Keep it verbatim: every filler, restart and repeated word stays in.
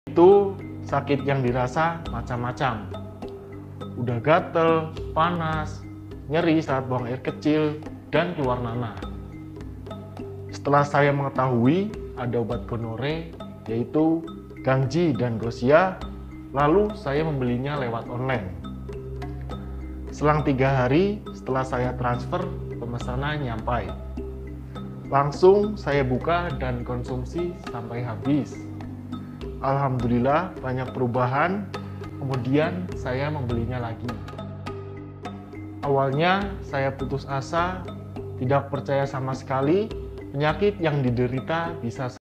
Itu sakit yang dirasa macam-macam. Udah gatel, panas, nyeri saat buang air kecil, dan keluar nanah. Setelah saya mengetahui ada obat gonore, yaitu Gangji dan Gosia, lalu saya membelinya lewat online. Selang tiga hari setelah saya transfer, pemesanan nyampai. Langsung saya buka dan konsumsi sampai habis. Alhamdulillah banyak perubahan, kemudian saya membelinya lagi. Awalnya saya putus asa, tidak percaya sama sekali penyakit yang diderita bisa